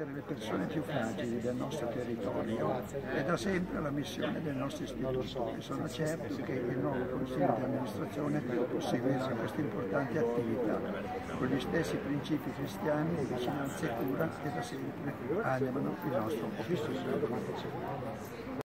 assistere le persone più fragili del nostro territorio è da sempre la missione del nostro istituto e sono certo che il nuovo Consiglio di amministrazione proseguirà questa importante attività con gli stessi principi cristiani di vicinanza e cura che da sempre animano il nostro ufficio.